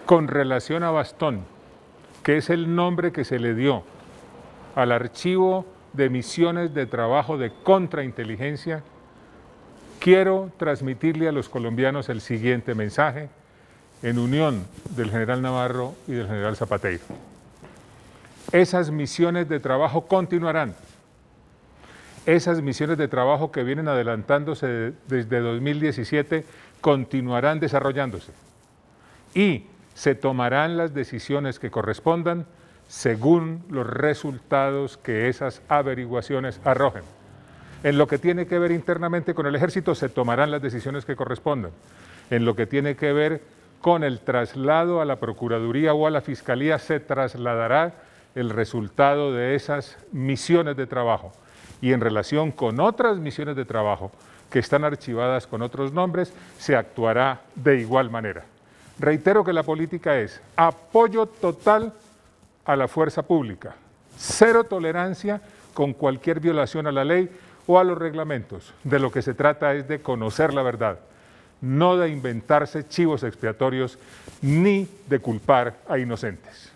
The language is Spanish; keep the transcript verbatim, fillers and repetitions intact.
Con relación a Bastón, que es el nombre que se le dio al archivo de misiones de trabajo de contrainteligencia, quiero transmitirle a los colombianos el siguiente mensaje en unión del general Navarro y del general Zapateiro. Esas misiones de trabajo continuarán. Esas misiones de trabajo que vienen adelantándose desde dos mil diecisiete continuarán desarrollándose y se tomarán las decisiones que correspondan según los resultados que esas averiguaciones arrojen. En lo que tiene que ver internamente con el ejército se tomarán las decisiones que correspondan. En lo que tiene que ver con el traslado a la Procuraduría o a la Fiscalía se trasladará el resultado de esas misiones de trabajo. Y en relación con otras misiones de trabajo que están archivadas con otros nombres, se actuará de igual manera. Reitero que la política es apoyo total a la fuerza pública, cero tolerancia con cualquier violación a la ley o a los reglamentos. De lo que se trata es de conocer la verdad, no de inventarse chivos expiatorios ni de culpar a inocentes.